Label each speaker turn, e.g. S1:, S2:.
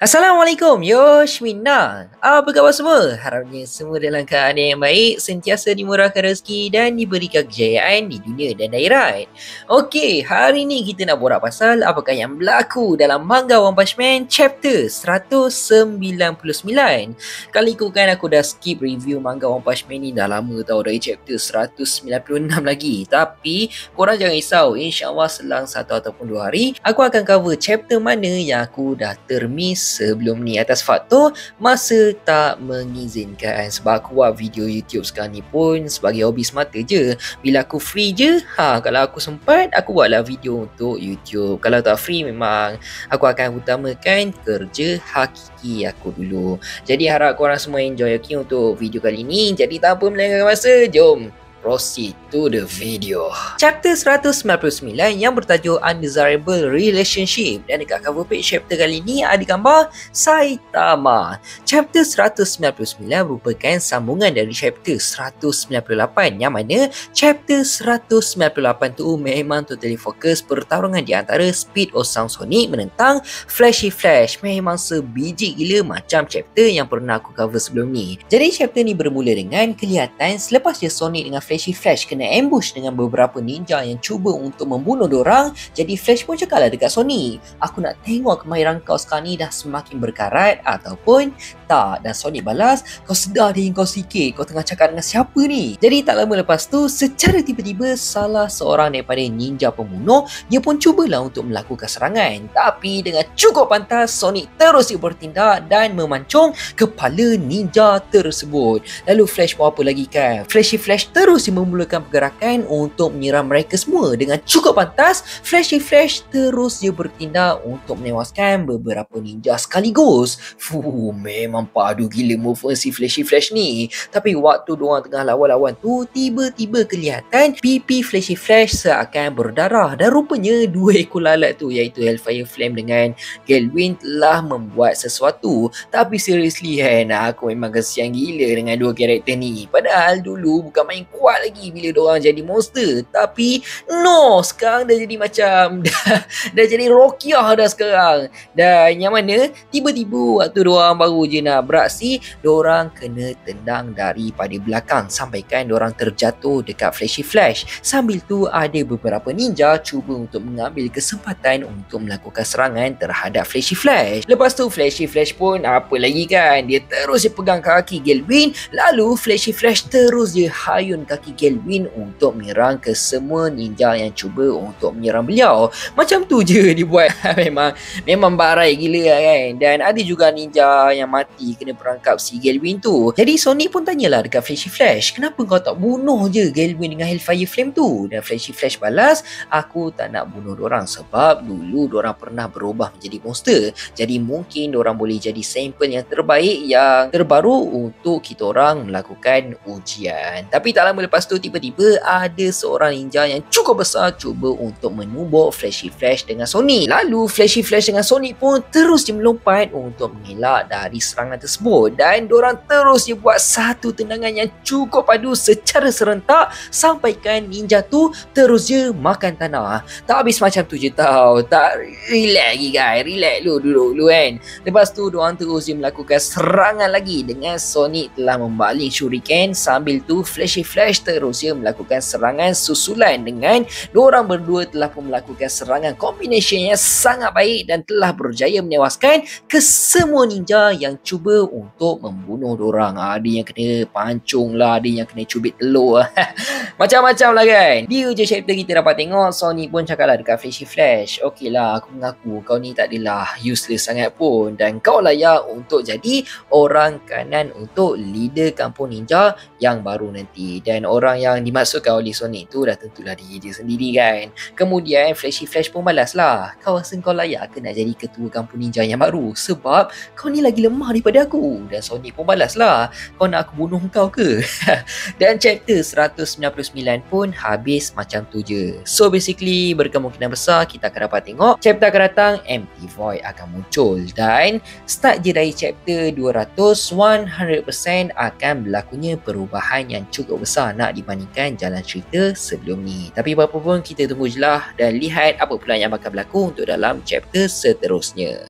S1: Assalamualaikum, Yoshmina. Apa khabar semua? Harapnya semua dalam keadaan yang baik, sentiasa dimurahkan rezeki dan diberikan kejayaan di dunia dan akhirat. Okey, hari ni kita nak borak pasal apakah yang berlaku dalam manga One Punch Man chapter 199. Kali tu kan aku dah skip review manga One Punch Man ni dah lama tau, dari chapter 196 lagi. Tapi korang jangan risau, insyaAllah selang 1 ataupun 2 hari aku akan cover chapter mana yang aku dah termiss sebelum ni atas faktor masa tak mengizinkan. Sebab aku buat video YouTube sekarang ni pun sebagai hobi semata je. Bila aku free je, kalau aku sempat aku buatlah video untuk YouTube. Kalau tak free memang aku akan utamakan kerja hakiki aku dulu. Jadi harap korang semua enjoy untuk video kali ni. Jadi tanpa melengahkan masa, jom proceed to the video. Chapter 199 yang bertajuk Undesirable Relationship, dan dekat cover page chapter kali ni ada gambar Saitama. Chapter 199 merupakan sambungan dari chapter 198, yang mana chapter 198 tu memang totally fokus pertarungan di antara Speed Osang Sonic menentang Flashy Flash. Memang sebiji gila macam chapter yang pernah aku cover sebelum ni. Jadi chapter ni bermula dengan kelihatan selepas je Sonic dengan Flashy Flash kena ambush dengan beberapa ninja yang cuba untuk membunuh dorang. Jadi Flash pun cakap lah dekat Sonic, aku nak tengok kemahiran kau sekarang ni dah semakin berkarat ataupun tak. Dan Sonic balas, kau sedar diri kau sikit, kau tengah cakap dengan siapa ni? Jadi tak lama lepas tu, secara tiba-tiba salah seorang daripada ninja pembunuh, dia pun cubalah untuk melakukan serangan. Tapi dengan cukup pantas, Sonic terus bertindak dan memancung kepala ninja tersebut. Lalu Flash buat apa lagi kan? Flashy Flash terus memulakan pergerakan untuk menyerang mereka semua. Dengan cukup pantas, Flashy Flash terus dia bertindak untuk menewaskan beberapa ninja sekaligus. Memang padu gila move si Flashy Flash ni. Tapi waktu diorang tengah lawan-lawan tu, tiba-tiba kelihatan pipi Flashy Flash seakan berdarah. Dan rupanya dua ekor lalat tu, iaitu Hellfire Flame dengan Galewin, telah membuat sesuatu. Tapi seriously kan, aku memang kesian gila dengan dua karakter ni. Padahal dulu bukan main kuat lagi bila diorang jadi monster. Tapi no, sekarang dah jadi macam dah jadi Rokiah dah sekarang. Dan yang mana tiba-tiba waktu diorang baru je nak beraksi, diorang kena tendang daripada belakang sampaikan diorang terjatuh dekat Flashy Flash. Sambil tu ada beberapa ninja cuba untuk mengambil kesempatan untuk melakukan serangan terhadap Flashy Flash. Lepas tu Flashy Flash pun apa lagi kan, dia terus je pegang kaki Galewin. Lalu Flashy Flash terus je hayun kaki Galewin untuk menyerang ke semua ninja yang cuba untuk menyerang beliau. Macam tu je dibuat. memang barai gila kan. Dan ada juga ninja yang mati kena perangkap si Galewin tu. Jadi Sonic pun tanyalah dekat Flashy Flash, kenapa kau tak bunuh je Galewin dengan Hellfire Flame tu? Dan Flashy Flash balas, aku tak nak bunuh dorang sebab dulu dorang pernah berubah menjadi monster. Jadi mungkin dorang boleh jadi sampel yang terbaik, yang terbaru untuk kita orang melakukan ujian. Tapi tak lama lepas tu tiba-tiba ada seorang ninja yang cukup besar cuba untuk menumbuk Flashy Flash dengan Sonic. Lalu Flashy Flash dengan Sonic pun terus je melompat untuk mengelak dari serangan tersebut. Dan dorang terus je buat satu tendangan yang cukup padu secara serentak sampaikan ninja tu terus je makan tanah. Tak habis macam tu je tau. Tak, relax lagi guys. Relax dulu kan. Lepas tu dorang terus je melakukan serangan lagi dengan Sonic telah membaling shuriken. Sambil tu Flashy Flash terus je melakukan serangan susulan dengan diorang berdua telah pun melakukan serangan combination yang sangat baik dan telah berjaya menewaskan kesemua ninja yang cuba untuk membunuh diorang. Ada yang kena pancung lah, ada yang kena cubit telur macam-macam lah kan. Dia je chapter kita dapat tengok. Sonic pun cakap lah dekat Flashy Flash, okey lah, aku mengaku kau ni tak adalah useless sangat pun, dan kau layak untuk jadi orang kanan untuk leader kampung ninja yang baru nanti. Dan orang yang dimaksudkan oleh Sonic tu dah tentulah diri dia sendiri kan. Kemudian Flashy Flash pun balas lah, kau rasa kau layak ke nak jadi ketua kampung ninja yang baru sebab kau ni lagi lemah daripada aku? Dan Sonic pun balas lah, kau nak aku bunuh kau ke? Dan chapter 199 pun habis macam tu je. So basically berkemungkinan besar kita akan dapat tengok chapter akan datang Empty Void akan muncul. Dan start je dari chapter 200, 100% akan berlakunya perubahan yang cukup besar nak dibandingkan jalan cerita sebelum ni. Tapi apa pun kita tunggu je lah dan lihat apa pula yang bakal berlaku untuk dalam chapter seterusnya.